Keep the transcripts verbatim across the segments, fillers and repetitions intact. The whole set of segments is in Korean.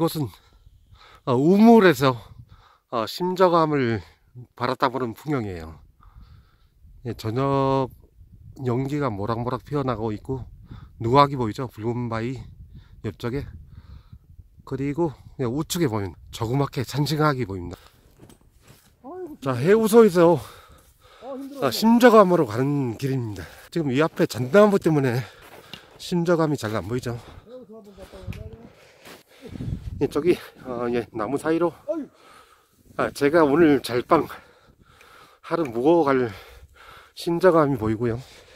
이곳은 어, 우물에서 어, 심저감을 바랐다 보는 풍경이에요. 예, 저녁 연기가 모락모락 피어나고 있고 누각이 보이죠? 붉은 바위 옆쪽에. 그리고 우측에 보면 조그맣게 산징악이 보입니다. 자, 해우소에서 어, 심저감으로 가는 길입니다. 지금 이 앞에 잣나무 때문에 심저감이 잘 안 보이죠? 예, 저기 어, 예, 나무 사이로 아, 제가 오늘 잘방 하루 묵어 갈 심저감이 보이고요.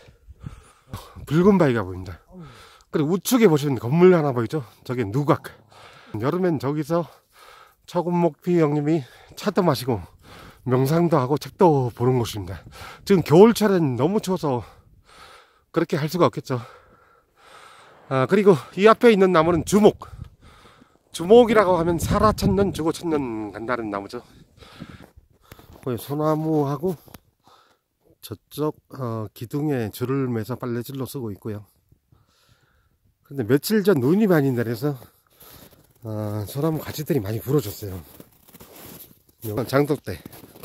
붉은 바위가 보입니다. 그리고 우측에 보시면 건물 하나 보이죠? 저게 누각. 여름엔 저기서 처금목피 형님이 차도 마시고 명상도 하고 책도 보는 곳입니다. 지금 겨울철엔 너무 추워서 그렇게 할 수가 없겠죠. 아, 그리고 이 앞에 있는 나무는 주목. 주목이라고 하면 살아 천년 죽어 천년 간다는 나무죠. 거기 소나무하고 저쪽 어, 기둥에 줄을 매서 빨래줄로 쓰고 있고요. 근데 며칠 전 눈이 많이 내려서 어, 소나무 가지들이 많이 부러졌어요. 장독대.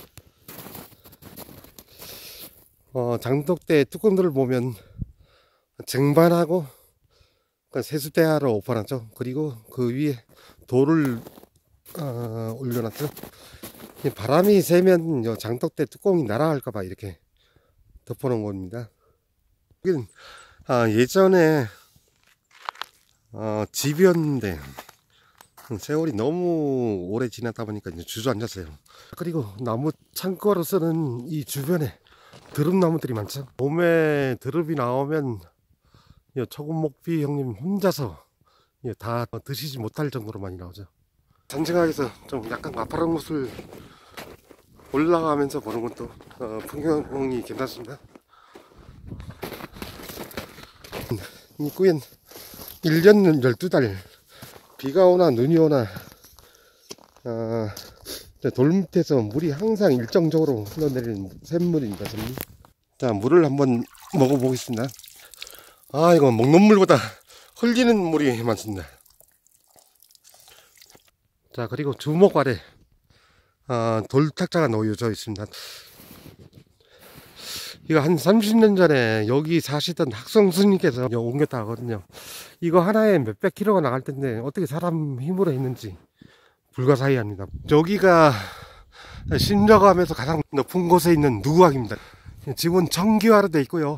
어, 장독대 뚜껑들을 보면 쟁반하고 세수대야로 오퍼놨죠. 그리고 그 위에 돌을 어, 올려놨죠. 바람이 세면 장독대 뚜껑이 날아갈까봐 이렇게 덮어놓은 겁니다. 여기는 아, 예전에 어, 집이었는데 세월이 너무 오래 지나다 보니까 이제 주저앉았어요. 그리고 나무 창고로 쓰는 이 주변에 드릅나무들이 많죠. 봄에 드릅이 나오면 처금목피 형님 혼자서 다 드시지 못할 정도로 많이 나오죠. 산징악에서 좀 약간 가파른 곳을 올라가면서 보는 것도 어, 풍경이 괜찮습니다. 입구엔 일 년 열두 달 비가 오나 눈이 오나 어, 돌 밑에서 물이 항상 일정적으로 흘러내리는 샘물입니다. 샘물. 자, 물을 한번 먹어보겠습니다. 아, 이거 먹는 물보다 흘리는 물이 많습니다. 자, 그리고 주목 아래 어, 돌탁자가 놓여져 있습니다. 이거 한 삼십 년 전에 여기 사시던 학성 스님께서 옮겼다 하거든요. 이거 하나에 몇백 킬로가 나갈 텐데 어떻게 사람 힘으로 했는지 불가사의합니다. 여기가 심저감에서 가장 높은 곳에 있는 누각입니다. 지금 청기화로 되어 있고요.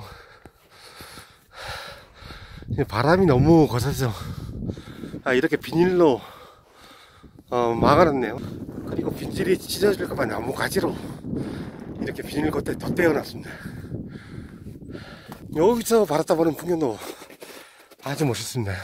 바람이 너무 거세서 아, 이렇게 비닐로 어, 막아놨네요. 그리고 빗질이 찢어질까봐 나무 가지로 이렇게 비닐 겉에 덧대어놨습니다. 여기서 바라다 보는 풍경도 아주 멋있습니다.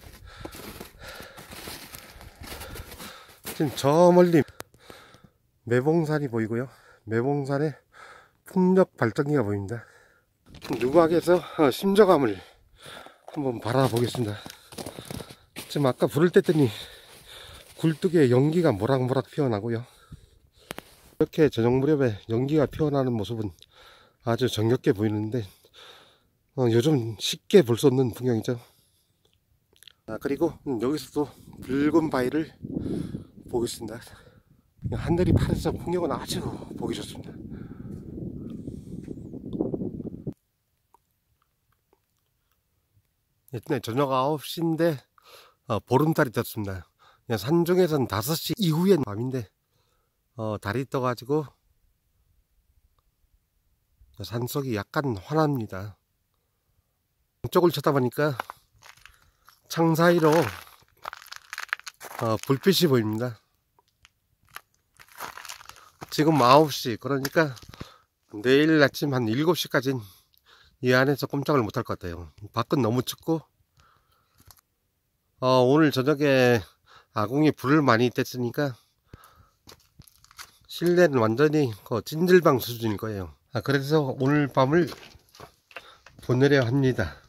지금 저 멀리 매봉산이 보이고요. 매봉산에 풍력 발전기가 보입니다. 누각에서 심저감을 한번 바라보겠습니다. 지금 아까 불을 뗐더니 굴뚝에 연기가 모락모락 피어나고요. 이렇게 저녁 무렵에 연기가 피어나는 모습은 아주 정겹게 보이는데 어, 요즘 쉽게 볼 수 없는 풍경이죠. 아, 그리고 여기서도 붉은 바위를 보겠습니다. 하늘이 파래서 풍경은 아주 보기 좋습니다. 네, 저녁 아홉 시인데 어, 보름달이 떴습니다. 산중에서는 다섯 시 이후엔 밤인데 어, 달이 떠가지고 산속이 약간 환합니다. 이쪽을 쳐다보니까 창 사이로 어, 불빛이 보입니다. 지금 아홉 시, 그러니까 내일 아침 한 일곱 시까지는 이 안에서 꼼짝을 못할 것 같아요. 밖은 너무 춥고 어, 오늘 저녁에 아궁이 불을 많이 뗐으니까 실내는 완전히 그 찜질방 수준일 거예요. 아, 그래서 오늘 밤을 보내려 합니다.